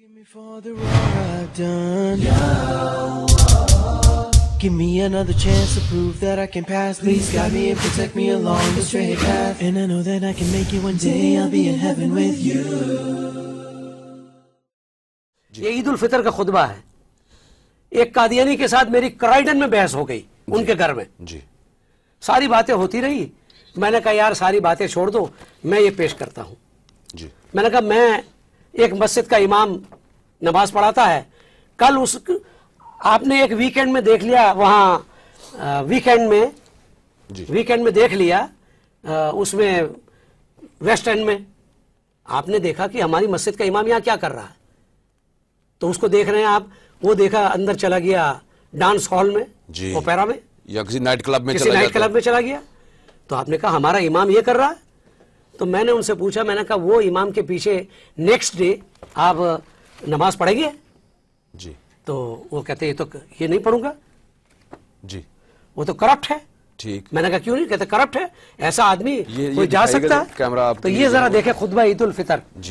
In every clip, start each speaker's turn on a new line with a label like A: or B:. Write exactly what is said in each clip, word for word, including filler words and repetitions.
A: Give me another chance to prove that I can pass. Please guide me and protect me along the straight path. And I know that I can make it one day. I'll be in heaven with you.
B: یہ عید الفطر کا خطبہ ہے. ایک قادیانی کے ساتھ میری کرائیڈن میں بحث ہو گئی ان کے گھر میں.
C: جی
B: ساری باتیں ہوتی رہی. میں نے کہا یار ساری باتیں چھوڑ دو, میں یہ پیش کرتا ہوں.
C: جی
B: میں نے کہا میں ایک مسجد کا امام نماز پڑھاتا ہے. کل اس آپ نے ایک ویکینڈ میں دیکھ لیا, وہاں ویکینڈ میں ویکینڈ میں دیکھ لیا اس میں ویسٹ اینڈ میں آپ نے دیکھا کہ ہماری مسجد کا امام یہاں کیا کر رہا ہے. تو اس کو دیکھ رہے ہیں آپ, وہ دیکھا اندر چلا گیا ڈانس ہال میں, اوپیرا میں,
C: یا کسی نائٹ کلب میں
B: کسی نائٹ کلب میں چلا گیا. تو آپ نے کہا ہمارا امام یہ کر رہا ہے. تو میں نے ان سے پوچھا, میں نے کہا وہ امام کے پیچھے نیکسٹ ڈے آپ نماز پڑھیں گے؟
C: جی
B: تو وہ کہتے ہیں یہ تو یہ نہیں پڑھوں گا,
C: جی
B: وہ تو کرپٹ ہے.
C: ٹھیک.
B: میں نے کہا کیوں نہیں؟ کہتے کرپٹ ہے, ایسا آدمی کوئی جا سکتا ہے؟
C: کیمرہ
B: تو یہ ذرا دیکھیں خطبہ عید الفطر
C: جی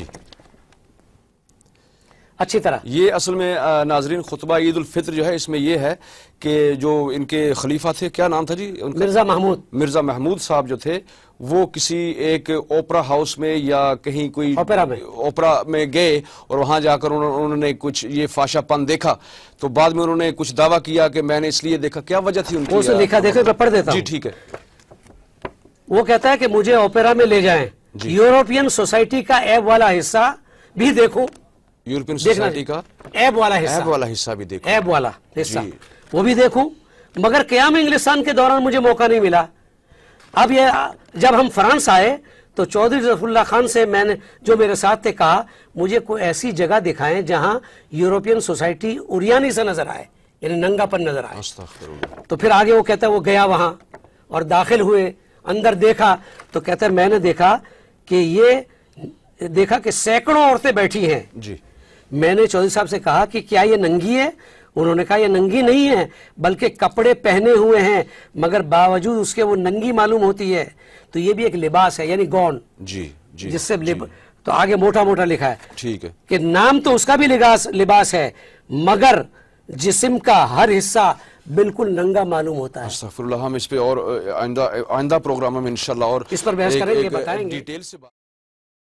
B: اچھی طرح.
C: یہ اصل میں ناظرین خطبہ عید الفطر جو ہے اس میں یہ ہے کہ جو ان کے خلیفہ تھے, کیا نام تھا جی ان کا؟
B: مرزا محمود.
C: مرزا محمود صاحب جو تھے وہ کسی ایک اوپرا ہاؤس میں یا کہیں کوئی
B: اوپرا میں
C: اوپرا میں گئے اور وہاں جا کر انہوں نے کچھ یہ فاشا پن دیکھا. تو بعد میں انہوں نے کچھ دعویٰ کیا کہ میں نے اس لیے دیکھا. کیا وجہ تھی ان کی؟
B: وہ سے لکھا دیکھو, میں پڑھ دیتا ہوں.
C: جی ٹھیک ہے.
B: وہ کہتا ہے کہ مجھے اوپرا میں لے جائیں, یورپین سوسائٹی کا ایب والا حصہ بھی دیکھو.
C: یورپین سوسائٹی کا
B: ایب والا حصہ
C: ایب والا حصہ بھی دیکھو.
B: ایب والا حصہ وہ بھی دیکھوں, مگر قیام انگلستان کے دوران مجھے موقع نہیں ملا. اب یہ جب ہم فرانس آئے تو چودھری ظفر اللہ خان سے میں نے جو میرے ساتھ تھے کہا مجھے کوئی ایسی جگہ دکھائیں جہاں یورپین سوسائٹی اوریانی سے نظر آئے, یعنی ننگا پن نظر آئے. تو پھر آگے وہ کہتا ہے وہ گیا وہاں اور داخل ہوئے, اندر دیکھا تو کہتا ہے میں نے دیکھا کہ یہ دیکھا کہ سینکڑوں عورتیں بیٹھی ہیں.
C: جی
B: میں نے چودھری صاحب سے کہا کہ کیا یہ ننگی ہے؟ انہوں نے کہا یہ ننگی نہیں ہے بلکہ کپڑے پہنے ہوئے ہیں, مگر باوجود اس کے وہ ننگی معلوم ہوتی ہے. تو یہ بھی ایک لباس ہے, یعنی گون.
C: جی جی
B: جس سے تو آگے موٹا موٹا لکھا ہے
C: ٹھیک ہے
B: کہ نام تو اس کا بھی لباس لباس ہے مگر جسم کا ہر حصہ بالکل ننگا معلوم ہوتا ہے.
C: استغفر اللہ. ہم اس پہ اور آئندہ آئندہ پروگرام میں انشاءاللہ اور
B: اس پر بحث کریں گے, بتائیں گے.